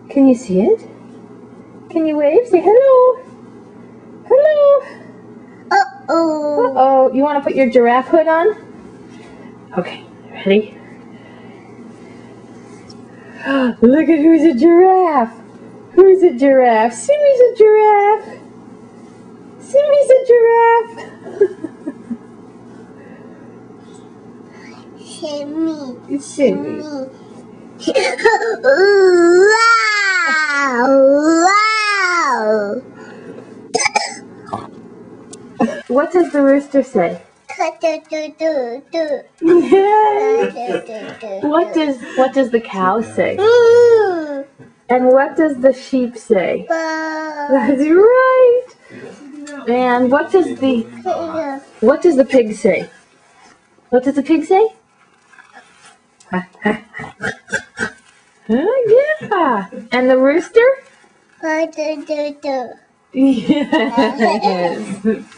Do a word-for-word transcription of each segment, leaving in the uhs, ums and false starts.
Can you see it? Can you wave? Say hello. Hello. Uh-oh. Uh-oh. You want to put your giraffe hood on? Okay. Ready? Look at who's a giraffe. Who's a giraffe? Simmy's a giraffe. Simmy's a giraffe. Simmy. It's Simmy. Wow! Wow! What does the rooster say? Do-do-do-do. Yes. What does what does the cow say? And what does the sheep say? That's right. And what does the what does the pig say? What does the pig say? Uh, yeah. And the rooster? Yes.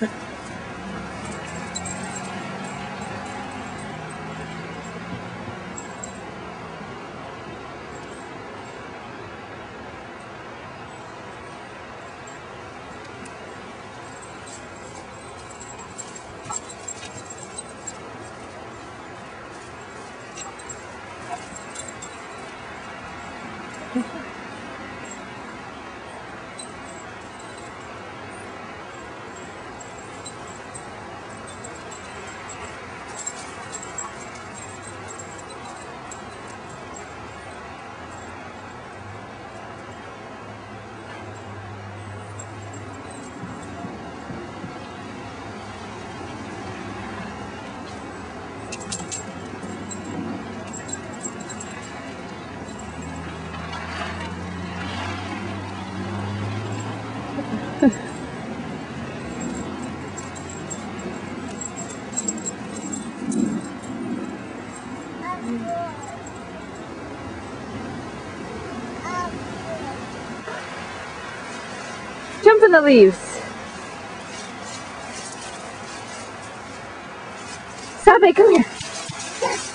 Jump in the leaves. Stop it, come here.